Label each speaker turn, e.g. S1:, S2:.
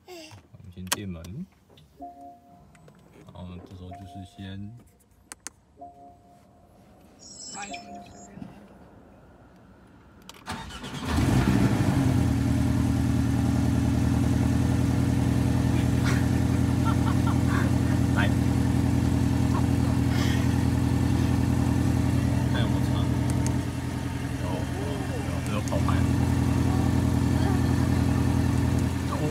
S1: 我们先电门，然后这时候就是先。